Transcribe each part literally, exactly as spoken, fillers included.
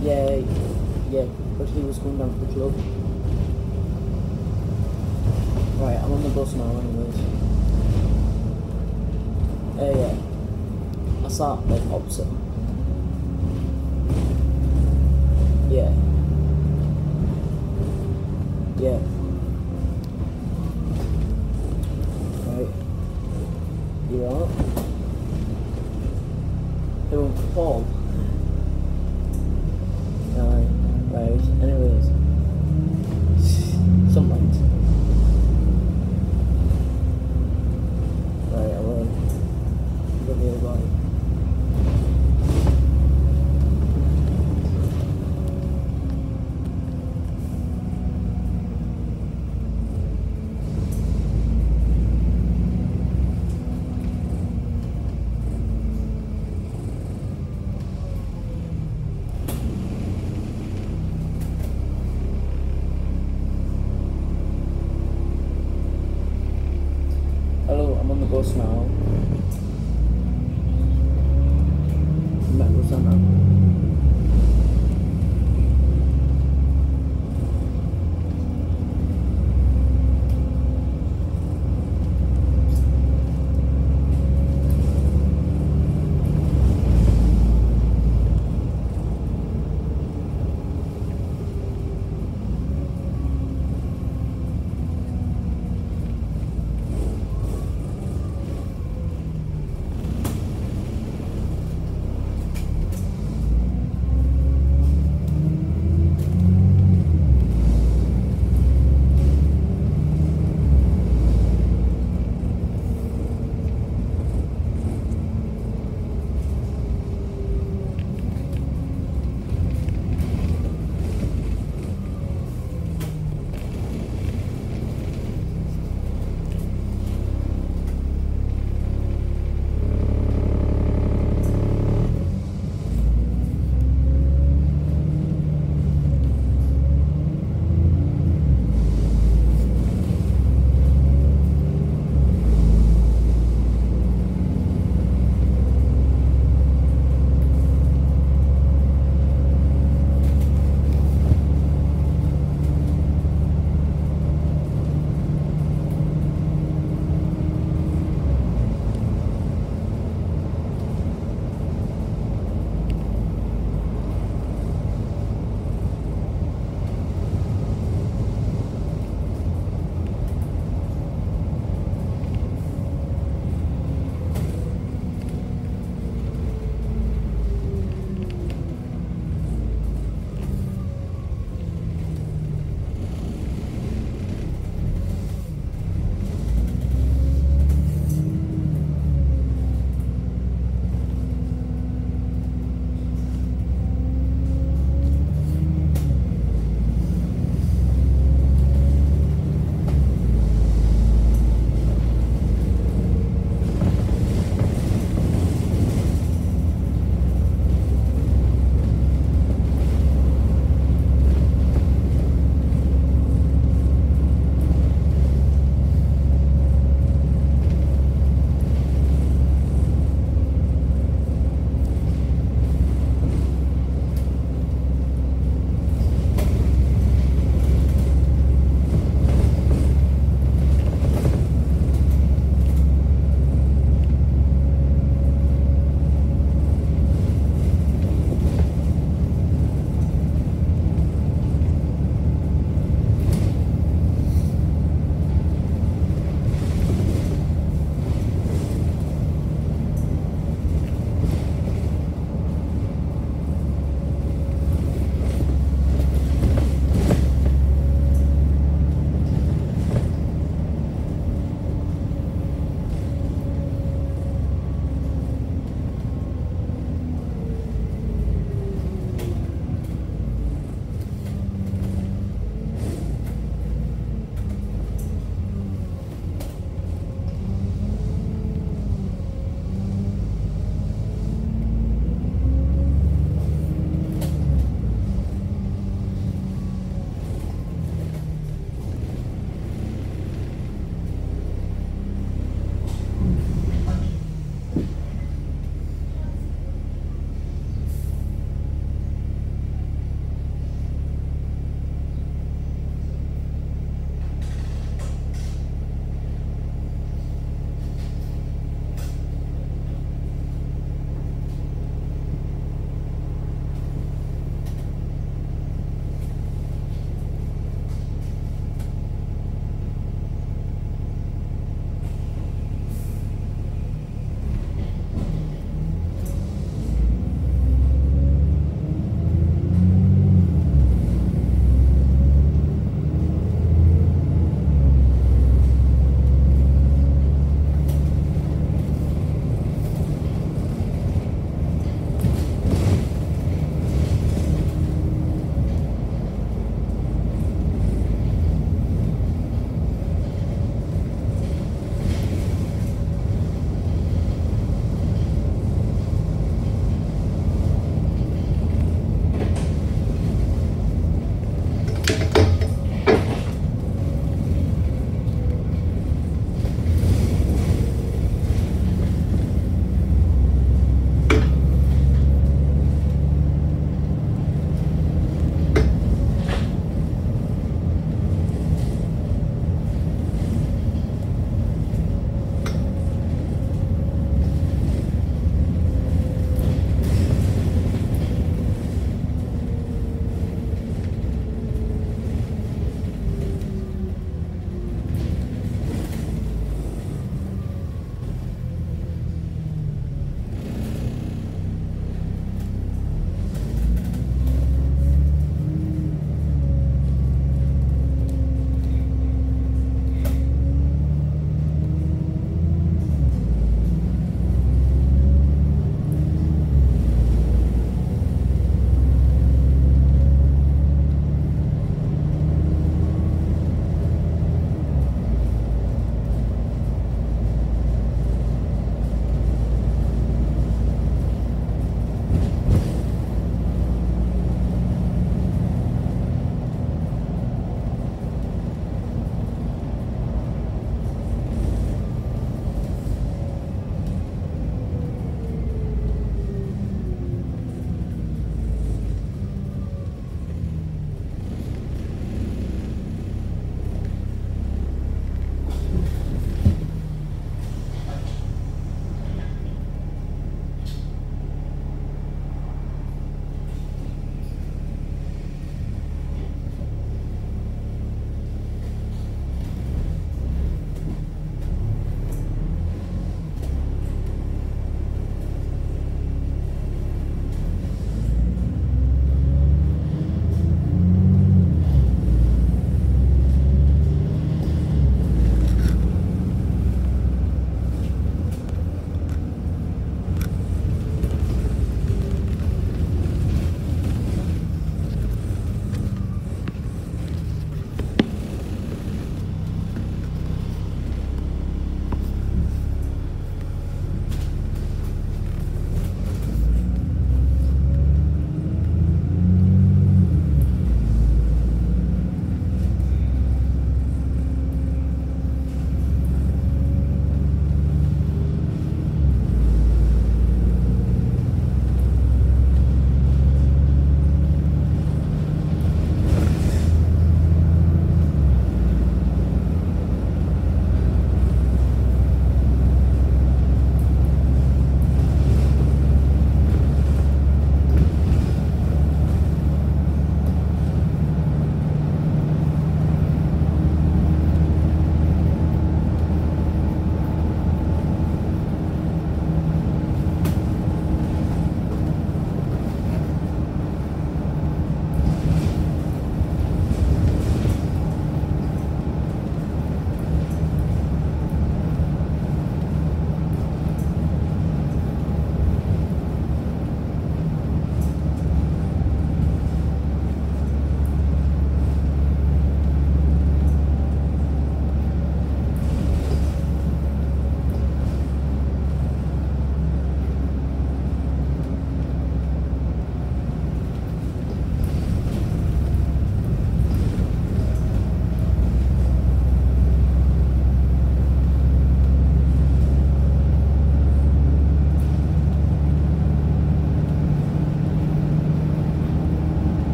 Yeah, yeah, but he was going down to the club. Right, I'm on the bus now anyways. Uh, yeah. I sat like opposite. Yeah. Yeah. Right. You alright? Who? Paul? Aye. Right. Anyways. Sometimes. Right, I will. Go the other way. Hello, I'm on the bus now. Metro Centre.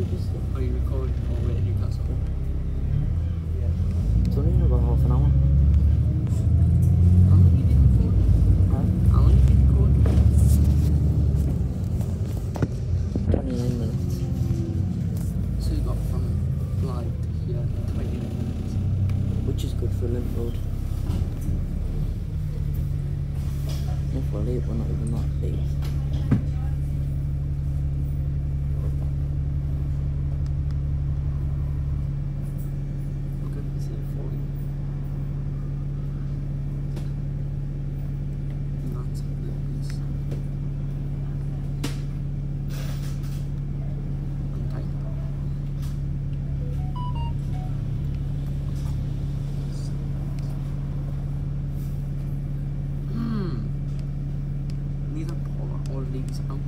just Are you recording all the way at Newcastle? yeah. It's only in about half an hour. How long have you been recording? Huh? How long have you been recording? twenty-nine minutes. So you got from Blyth to here in twenty-nine minutes. Which is good for a link road. If we're late, we're not even that late. We're going to be saying forty. And that's what it is. I'm tight. Hmm. Need to pour all these out.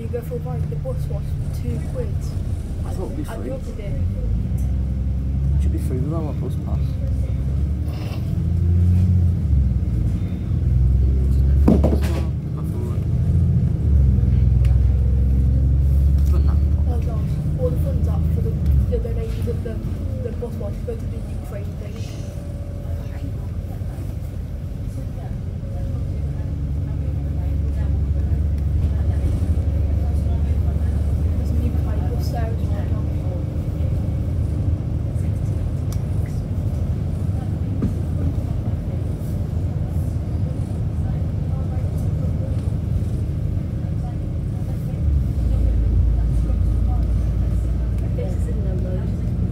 go for a ride, the bus was two quid. I thought it'd be I free. looked at it. It should be free with our bus pass. Oh gosh, all the funds up for the, the donations of the, the bus was to go to the Ukraine thing. There's a new kind of bus there as well. This is in the road.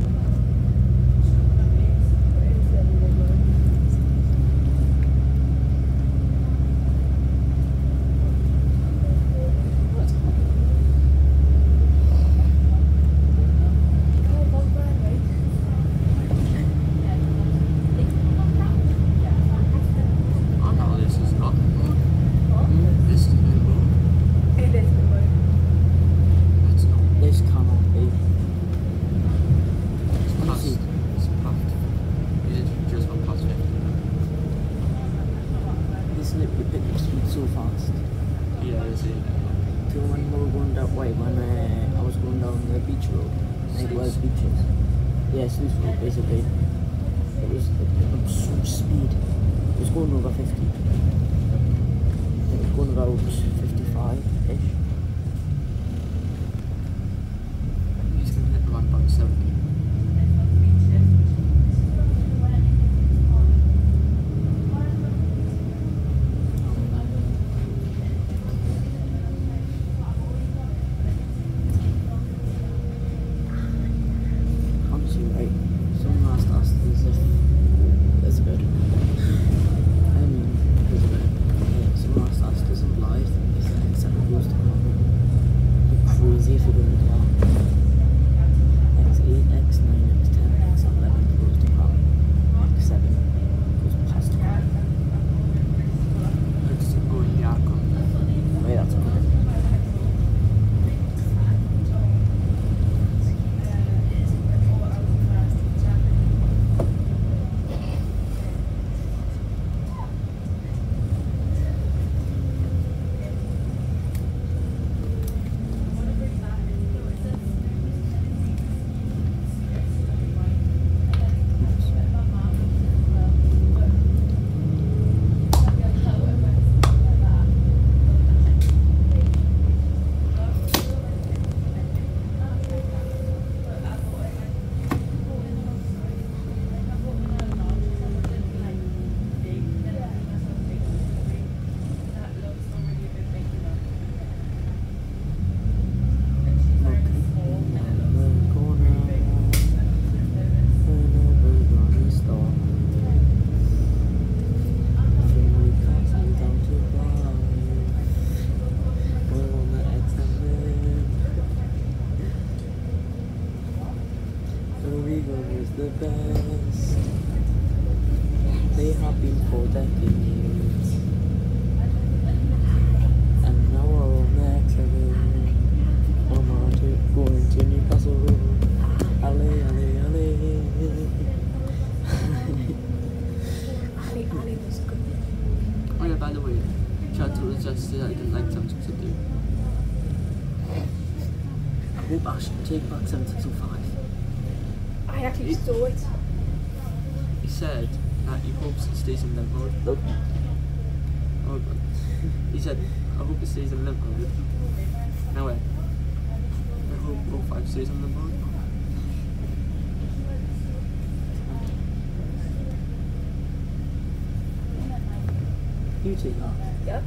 This cannot be. This literally picked up speed so fast. Yeah, I see. Till when we were going that way, when uh, I was going down the beach road, like where the beach is. Yeah, Sluice Road basically. It was it picked up so much speed. It was going over fifty. It was going about fifty-five-ish. He's going to hit around about seventy. Honestly, right, someone asked us as if there's a bit. I mean, there's a bit. Yeah, someone asked us doesn't Blyth if the X seven goes to come. It'd be crazy if it wouldn't come. X eight, X nine, X ten, X eleven goes to come. X seven goes past come. Let's go in the outcome. Wait, that's coming. Arriva is the best. They have been for decades. And now we're on the X seven. I'm on to going to Newcastle. Alley, alley, alley. Ali, Ali was good. Oh yeah, by the way, Chad told us yesterday that I didn't like seven six two. I hope I should take back seven six oh five. I actually saw it. He said that he hopes it stays in limp mode. Look. Oh god. He said, I hope it stays in limp mode. No way. I hope oh five stays in limp mode. You take that. Yep.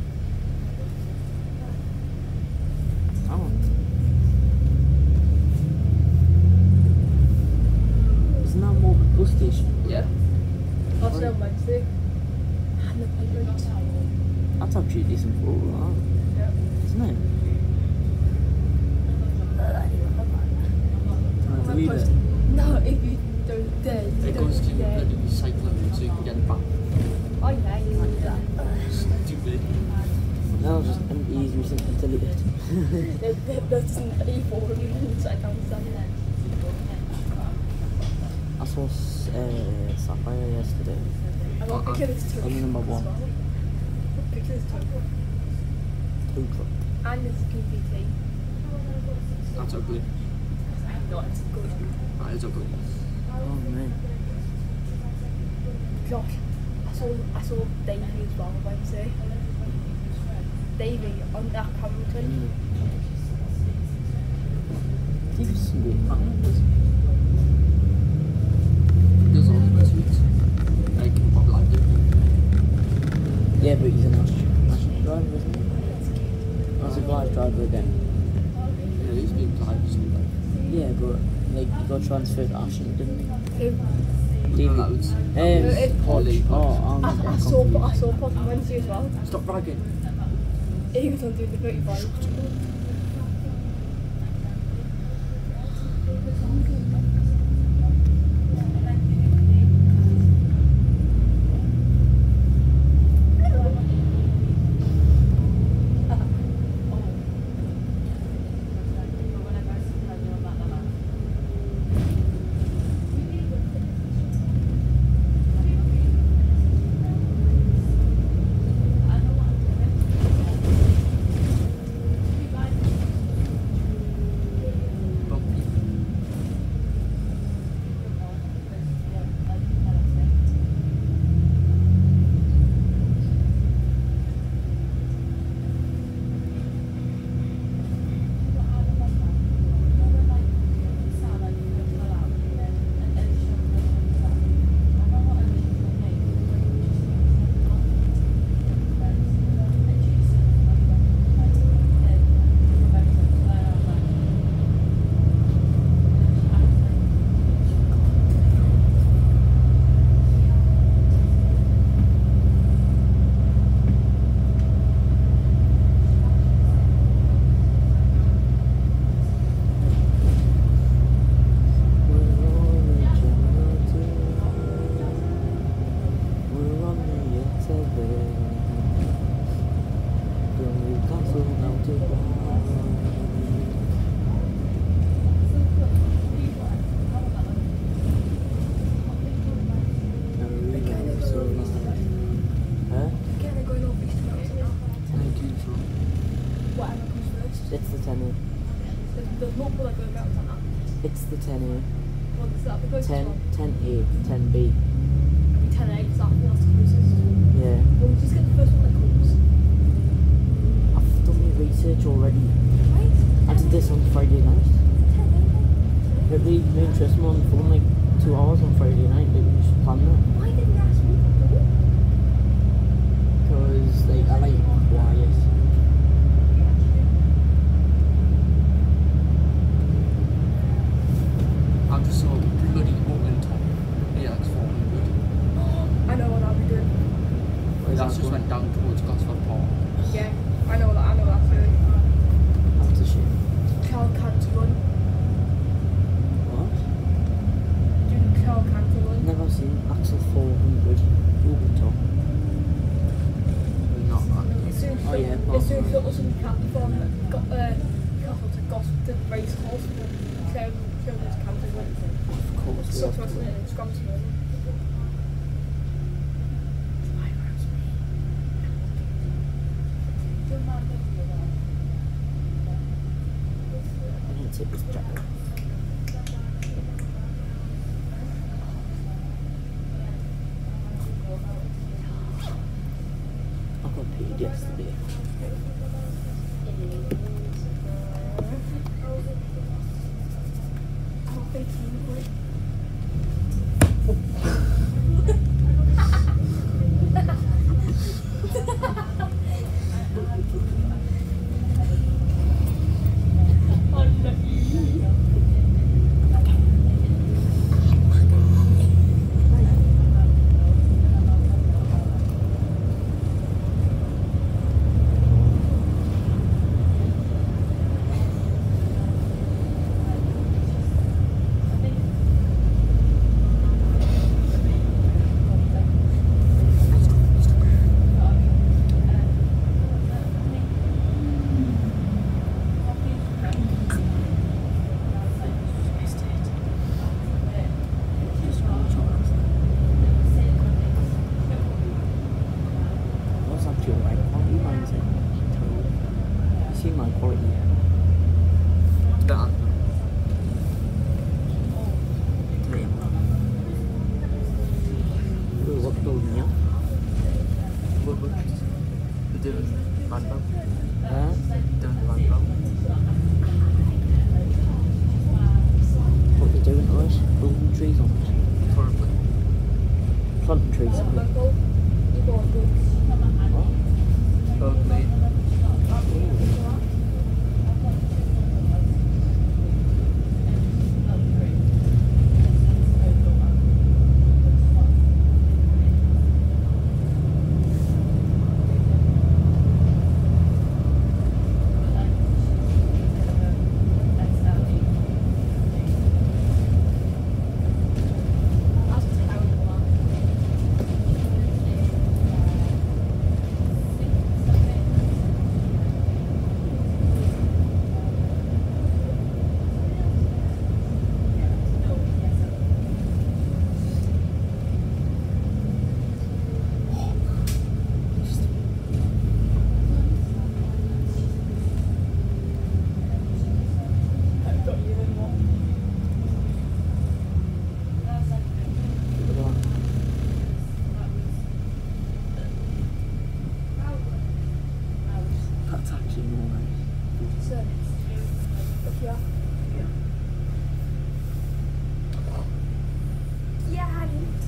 I want. Isn't that more bus station? Yeah. I'll see on Wednesday. And the payment. That's actually a decent photo, that. Yeah. Isn't it? I'm Delete it. posting- No, if you don't dare. you It don't goes to your dare. bloody recycling so you can get it back. Oh yeah, you want that. Stupid. That'll just an easy recently deleted. There, there, there's an A four reviews I can't stand. I saw uh, Sapphire yesterday. I got a picture of this token. I'm number one. A picture of this token. Two truck. And it's P P T. That's ugly. No, it's good. That is ugly. Oh man. Gosh, I saw I saw Davey as well on Wednesday. Davey on that Hamilton. Mm. He was some good partners. He does all the best weeks. Like Bob Landon. Yeah, but he's a national, national driver, isn't he? He's a Blyth driver again. Yeah, he's been Blyth something. Yeah, but like he got transferred to Ashton, didn't he? Who? No, that was Um, it's Hodge. Hodge. Oh, I'm I, I I'm saw confused. I saw Pod on Wednesday as well. Stop bragging. He was on doing the thirty-five. It's the ten There's multiple that go about on that. It's the ten What's that? The A. closest ten, one? ten A, ten B. ten A, because that's the closest. Yeah. Well, just get the first one that comes. I've done my research already. Right? I did this on Friday night. ten A. It really made interest me on the phone like two hours on Friday night. Like we should plan that. Why didn't you ask me before? Because like I like quiet. I just saw bloody open top A X four hundred. I know what I'll be doing. Where's That's that just going? went down towards Gosford Park. Yeah, I know that. I know that's doing. That's a shame. Cal Canter run. What? Doing Cal Canter run. Never seen Axel four hundred. Open top. Not that. As soon as Oh, yeah, as well. soon as it wasn't cat from got uh Newcastle to Gos to race course, show show this Canter run. Of course. we So have to us to. in Scranton run. I need to take this jacket off. I got paid yesterday. Oh, fifteen quid. see my quality? It's better. Ooh, what building, yeah? What was it? We're doing roundabout. Huh? Doing the roundabout. What they're doing to us? Building trees on us. Currently. Planting trees on us. Local. You go on books. What? Currently. That's actually more nice. So, look here. Yeah.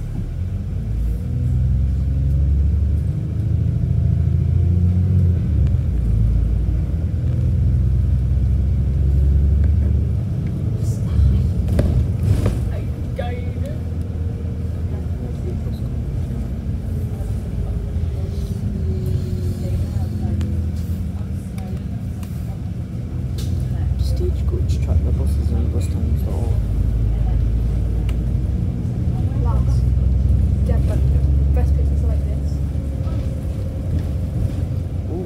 Stagecoach track the buses and bus times are all. Lads. Yeah, but the best pictures are like this. Ooh,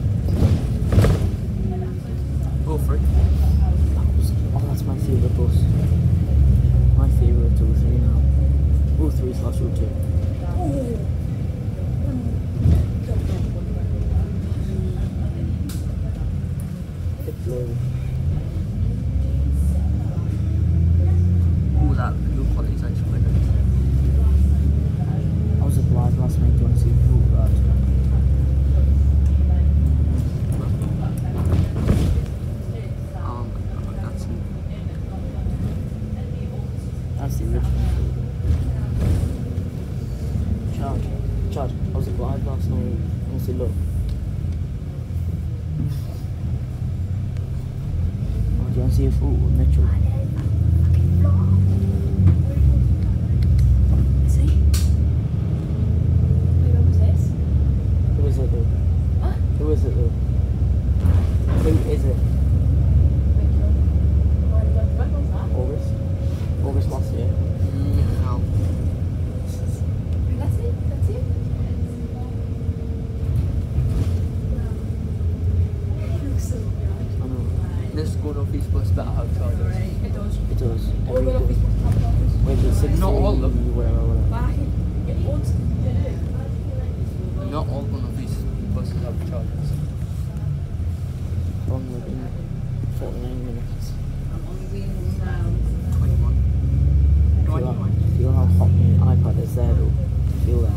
Go for it. that was, oh, that's my favourite bus. My favourite two three now. Oh, three slash oh two. Oh. Bit blue. Ooh, that blue quality is actually quite nice. I was at Blyth last night. Do you want to see who that? Um, that's it. That's the original. Chad, Chad, I was at Blyth last night. I want to see, look. Oh, do you want to see a photo of Mitchell? See? Wait, when was this? Who is it though? Huh? Who is it though? Who is it? When was that? August? August last year. Mm, how? That's it? That's it? Looks so good. I know. This school office bus better have chargers. It does. It does. All Every the office day. must have chargers. Wait, there's sixteen. Not all of them. Whatever, whatever. Back in. It wants to do. Not all one of these buses have chargers. Long within forty-nine minutes. twenty-one. Feel, twenty-one. feel how hot my iPad is there though. Feel that.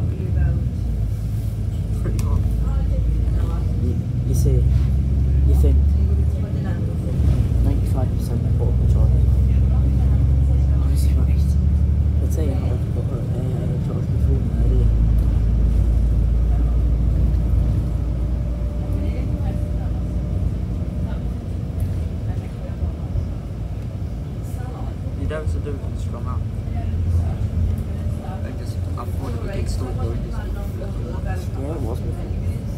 Pretty hot. You, you see, you think ninety-five percent portable charging. Honestly, right. Let's say I have got a uh, charge before my idea. You'd have to do it and strong out. And just have one of the big store going just Yeah, it was before.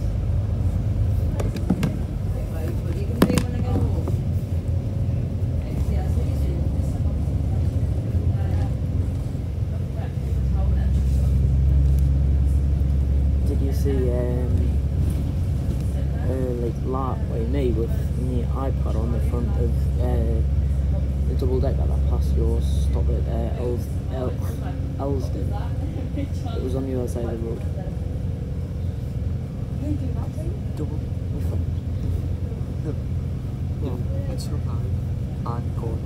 Did you see um, uh, like Lat way me with my iPad on the front of uh, the double decker that passed your stop at uh, Els El Elsden? It was on the other side of the road. You do that thing? Double in front. Yeah, it's not bad. And corn.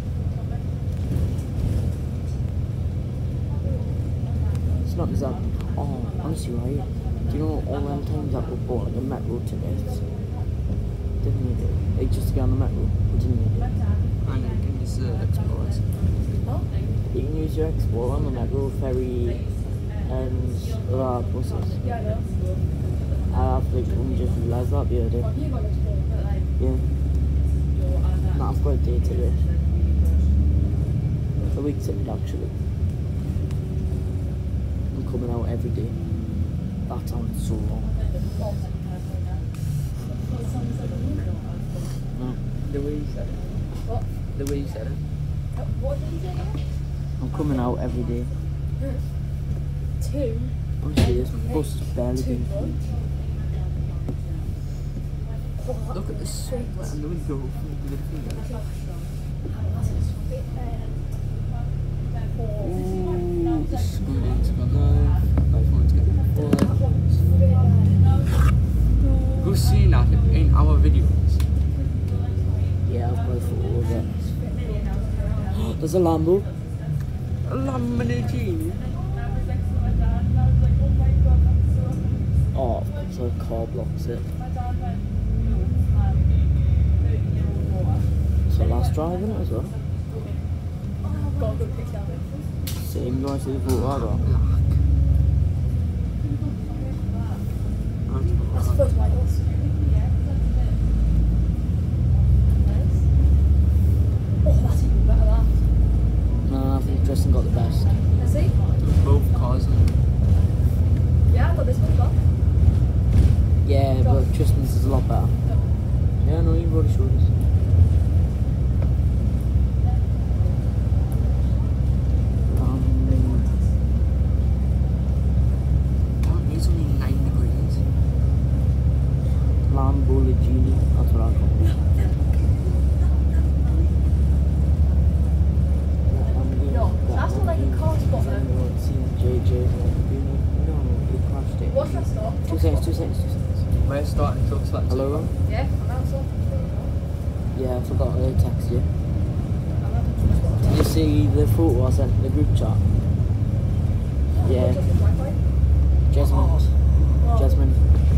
It's not exactly. Oh, honestly, right? Do you know all them times that we bought like, the metro tickets? Didn't need it. Like just to get on the metro. We didn't need it. And you can use the Explorers. You can use your Explorer on the metro, ferry, and other buses. Yeah, I know. I have like only just realised that the other day. Yeah. Nah, I've got a day ticket. A week ticket actually. I'm coming out every day. That sounds so long. No. The way you said it. What? The way you said it. What did you say again? I'm coming out every day. Two. Honestly, this bus is barely Two being what? Look at the sweat and the window from the little finger. Ooh, the Screen's got no. My phone's getting full. Who's seen that in our videos? Yeah, I've got a photo of it. There's a Lambo. A Lamborghini. Oh, so a car blocks it. So last driving it as well. Got a good picture of it. Same, you want to see the photo I got? That's the first white horse. Oh, that's even better, that. No, I think Tristan got the best. Has he? Both cars. Yeah, I got this one as well. Yeah, but Tristan's is a lot better. Yeah, no, you've already showed us. Um, Oh, it's only nine degrees. Lamborghini, that's what I got. No, that's not like a car spot then. J J, no, he crashed it. What's that stop? Two seconds, two seconds, two seconds. Where's starting to like Hello, Ron? Yeah, I'm out so. Yeah, I forgot to text you. Did you see the photo I sent in the group chat? Yeah, Jasmine. Jasmine.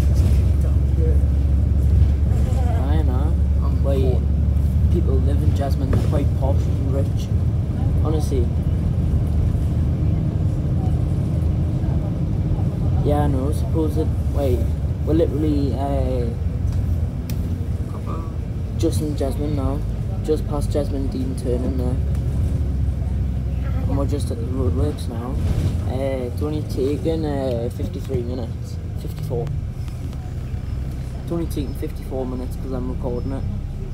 I know. Wait, people live in Jasmine, they're quite posh and rich. Honestly. Yeah, I know, suppose it. Wait, we're literally uh, just in Jasmine now. Just past Jasmine Dean turning there. And we're just at the roadworks now. Uh, it's only taken uh, fifty-three minutes. fifty-four. It's only taken fifty-four minutes because I'm recording it.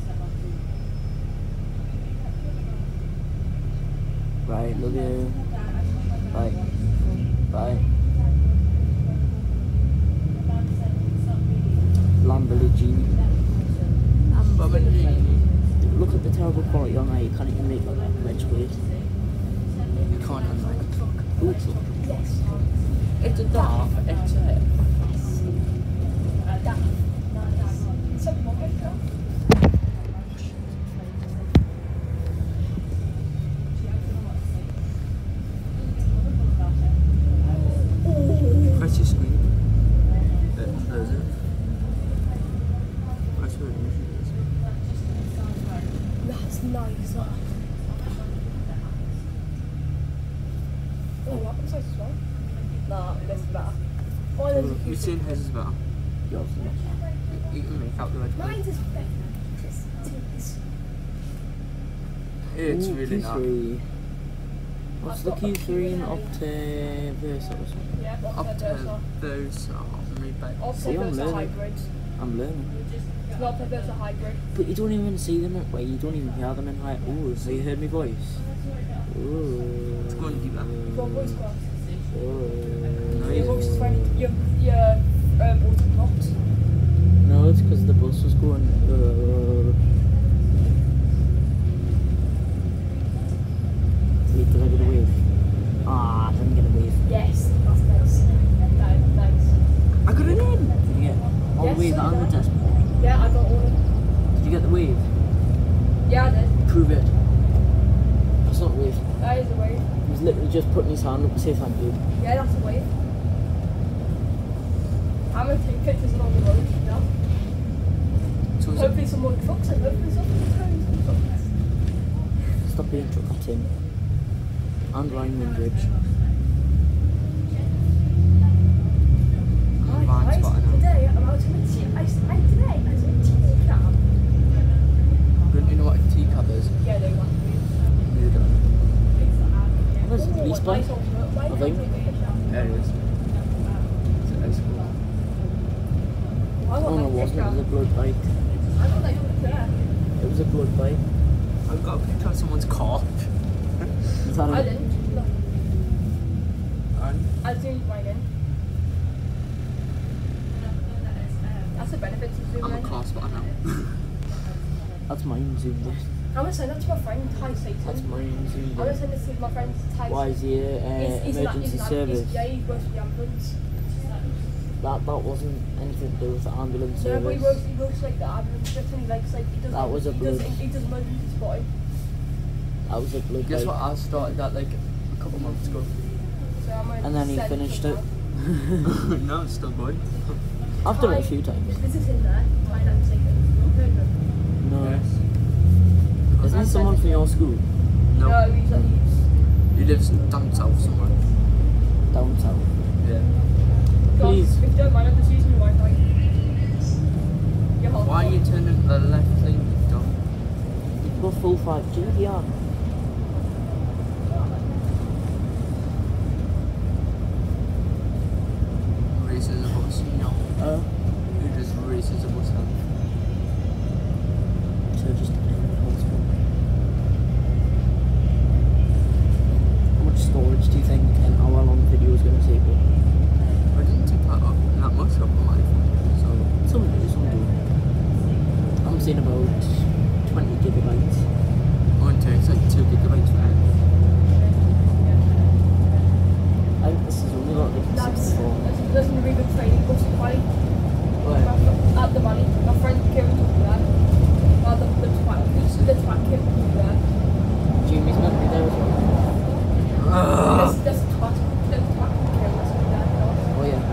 Right, love you. Bye. Bye. Lamborghini. Lamborghini. Look at the terrible quality on there, you can't even make like that much weight. You can't have like a truck. Ooh, truck. Yes. It's a Daf X seven. That. Nice. Something more picture. Press your screen. There- There's it. That's where it usually is. That's nice. That. Oh, that one's nice as well. Nah, this is better. Oh, there's a You've huge. seen his as well. Yours is not. You can make out the red. Mine's is better. Just tease. It's Ooh, really Q not. three. What's the Q three in Opta Versa or something? Yeah, Up Opta to Versa. those are made by. Opta See, I'm Versa learning. hybrid. I'm learning. It's not Opta Versa hybrid. But you don't even see them at way, you don't even hear them in high. Ooh, so you heard my voice? Ooh. Let's go and do that. Your voice class. Ooh. Your voice is funny. Your, your um, auto blocked. No, it's because the bus was going. Uh, wait, did I get a wave? Ah, I didn't get a wave. Yes, that's nice. That is nice. I got it in! Did you get all the Yes, way so down did the I. test? Yeah, I got all of them. Did you you get the wave? Yeah, I did. Prove it. That's not a wave. That is a wave. He's literally just putting his hand up to say thank you. Yeah, that's a wave. I'm gonna take pictures along the road now. So is it, Hopefully some more trucks and hopefully some turns. Stop being truck at him. And Rhineland Bridge. I'm blind spotting now. Today I'm out to a tea. I, I today I was in a tea cab. Don't you know what a teacup is? Yeah, they want me. You don't. Where's the police bike? I I think. There it is. It's a nice school. Oh no, it wasn't. It was a blood bike. I thought that you were there. It was a blood bike. I've got a picture of someone's car. Is that I a... didn't. No. And I zoomed mine in. That's a benefit to zoom I'm a in. car spotter now. That's mine zoomed in. I'm gonna send that to my friend, Ty Satan. That's mine zoomed I'm gonna in. send this to my friend, Ty Why is he a uh, He's- he's not- emergency he's not- service? he's- Yeah, he works for the ambulance. That that wasn't anything to do with the ambulance No, but he service. works, he works like the ambulance bit and he likes like, he does, That was a he does, blood. he does emergency spotting. That was a blood Guess bike. what? I started that like a couple months ago. So I'm gonna And then he send finished him it. now. No, it's still going. I've done it a few times. This is in there, Ty and Satan. Heard of him? No. Yes. Isn't he someone from your school? No. No, he's like, he's, He lives down south somewhere. Down south. Yeah. Please. if you don't mind, I'm just using your Wi-Fi. You're hot. Why are you turning the left lane down? Go full five G here. Races a bus. No. Uh, Who just races a bus now? so just how much storage do you think an hour long video is going to take up? I didn't take that up that much up on my phone. So Some do, some do. I'm saying about twenty gigabytes. mine takes like two gigabytes for it. I think this is only got like That's, sixty-four. that's, that's a really good training bus quality. Where? At the money. My friend Kieran took me there. Well, the, the twat, the, the twat Kieran took me there. Jimmy's meant to be there as well. Ah. This, this twat, the twat Kieran was me there. Oh yeah.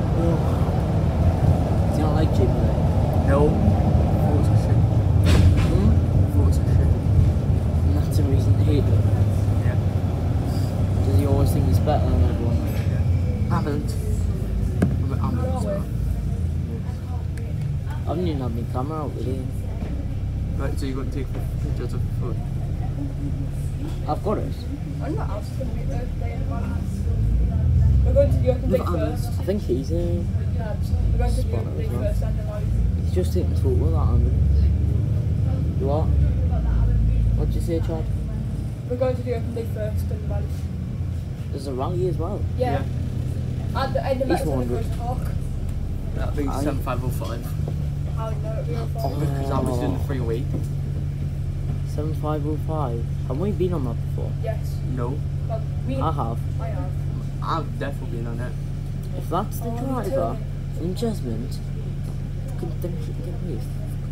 Do you not like Jimmy there? No. Thoughts of shit. Hmm? Thoughts of shit. And that's a reason to hate him. Yeah. Does he always think he's better than everyone? Haven't. I'm an ambulance No way. man. I haven't even had my camera out today. Right, so you're going to take pictures of the phone? I've got it. I wonder what else is going to be Earth Day in the morning. We're going to the open day Look at first. I think he's uh, Yeah, we're going to the Spot open as day well. first and then I'll... he's just taking a photo of that ambulance. You what? What'd you say, Chad? We're going to the open day first and then I'll... There's a rally as well. Yeah. At the end of He's the one Metal good. Talk. That'd be I- seven five oh five. How no, it'll be on Oh. phone. Because I was doing the free weight. seven five oh five. Have we been on that before? Yes. No. Well, me, I have. I have. I've definitely been on it. If that's the Oh, me driver too. in Jasmine, couldn't think she can get away with.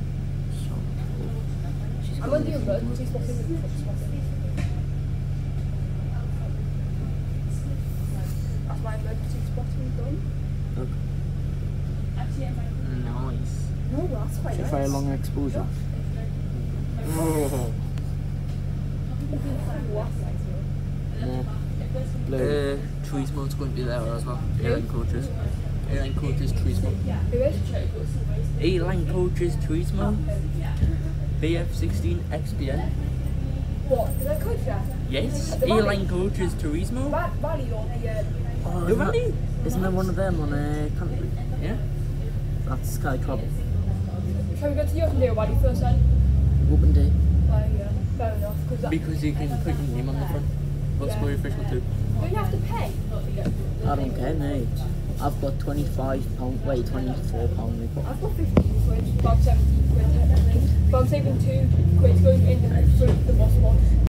She's I'm got on the this emergency thing. spotting with the truck spotting. That's my emergency spotting done. Look, Nice. No, that's quite it's a nice. very long exposure. Oh. What? Yeah. Blue. Uh, Turismo's going to be there as well. Airline coaches. Airline coaches, Turismo. Who is? Airline coaches, Turismo. B F sixteen X B N. What? Is that coach yet? Yes. At the Valley? Airline coaches, Turismo. Va- Valley or the... Uh, Oh, The isn't, that, rally? isn't there one of them on a uh, country? Yeah. That's Sky Club. shall we go to the open day or Valley first then? Open day. Well, yeah. Fair enough. Cause that, Because you can put your name on the front. That's Yeah. very official too. don't you have to pay? I don't care, mate. I've got twenty-five pound, wait, twenty-four pound we got. I've got fifteen quid, about seventeen quid technically. But I'm saving two quid going in the, for the boss one.